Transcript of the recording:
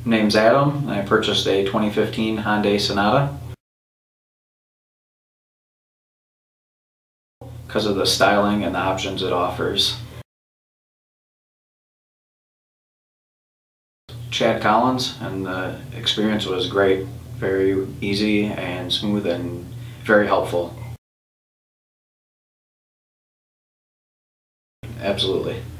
Name's Adam, and I purchased a 2015 Hyundai Sonata because of the styling and the options it offers. Chad Collins, and the experience was great. Very easy and smooth and very helpful. Absolutely.